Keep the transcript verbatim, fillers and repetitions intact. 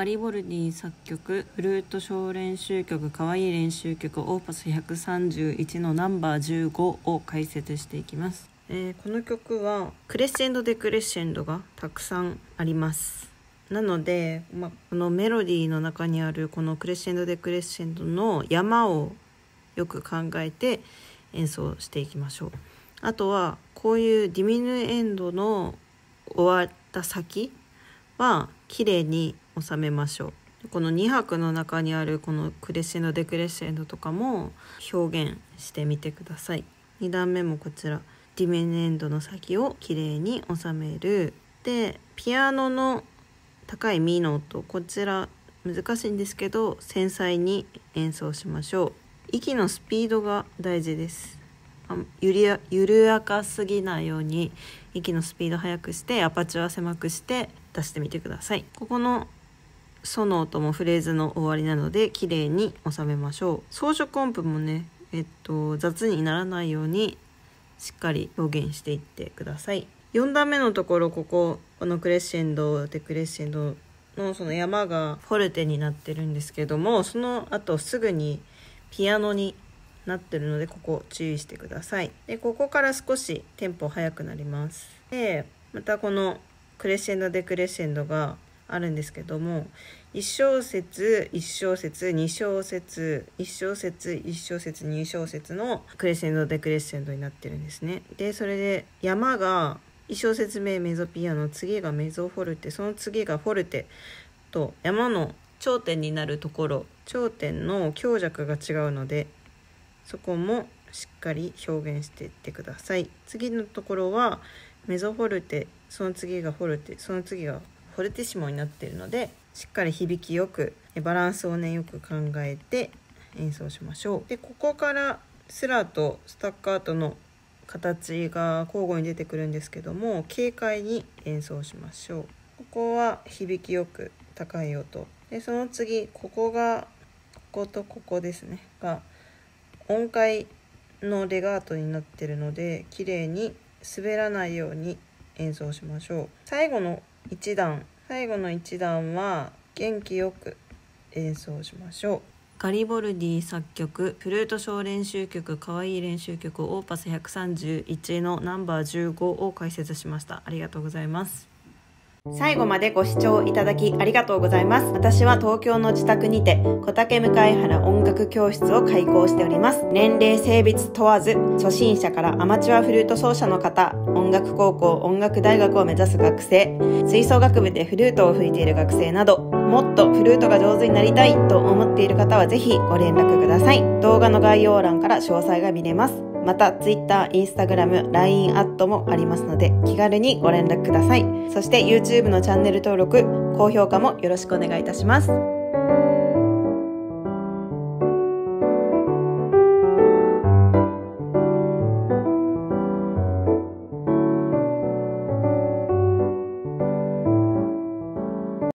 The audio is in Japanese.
ガリボルディ作曲フルート小練習曲かわいい練習曲オーパスひゃくさんじゅういちのナンバーじゅうごを解説していきます。えー、この曲はクレッシェンドデクレッシェンドがたくさんあります。なので、まあ、このメロディーの中にあるこのクレッシェンドデクレッシェンドの山をよく考えて演奏していきましょう。あとはこういうディミヌエンドの終わった先は綺麗に収めましょう。このに拍の中にあるこのクレッシェンドデクレッシェンドとかも表現してみてください。に段目もこちらディミヌエンドの先を綺麗に収める。でピアノの高いミの音、こちら難しいんですけど繊細に演奏しましょう。息のスピードが大事です。ゆりや緩やかすぎないように息のスピード速くしてアパチュア狭くして出してみてください。ここのソの音もフレーズの終わりなので綺麗に収めましょう。装飾音符もね、えっと、雑にならないようにしっかり表現していってください。よん段目のところ、こここのクレッシェンドデクレッシェンドのその山がフォルテになってるんですけども、その後すぐにピアノになってるのでここ注意してください。でここから少しテンポ速くなります。でまたこのクレッシェンドデクレッシェンドがあるんですけども、いち小節いち小節に小節いち小節いち小節に小節のクレッシェンドデクレッシェンドになってるんですね。でそれで山がいち小節目メゾピアノ、次がメゾフォルテ、その次がフォルテと山の頂点になるところ、頂点の強弱が違うのでそこもしっかり表現していってください。次のところはメゾフォルテ、その次がフォルテ、その次がフォルティシモになっているのでしっかり響きよくバランスをねよく考えて演奏しましょう。でここからスラとスタッカートの形が交互に出てくるんですけども、軽快に演奏しましょう。ここは響きよく高い音で、その次ここがこことここですねが音階のレガートになっているので綺麗に滑らないように演奏しましょう。最後のいち段最後のいち段は元気よく演奏しましょう。ガリボルディ作曲フルート小練習曲かわいい練習曲オーパスひゃくさんじゅういちのナンバーじゅうごを解説しました。ありがとうございます。 最後までご視聴いただきありがとうございます。私は東京の自宅にて小竹向原音楽教室を開講しております。年齢性別問わず初心者からアマチュアフルート奏者の方、音楽高校音楽大学を目指す学生、吹奏楽部でフルートを吹いている学生など、もっとフルートが上手になりたいと思っている方はぜひご連絡ください。動画の概要欄から詳細が見れます。また Twitter、Instagram、ライン アットもありますので気軽にご連絡ください。そして YouTube のチャンネル登録、高評価もよろしくお願いいたします。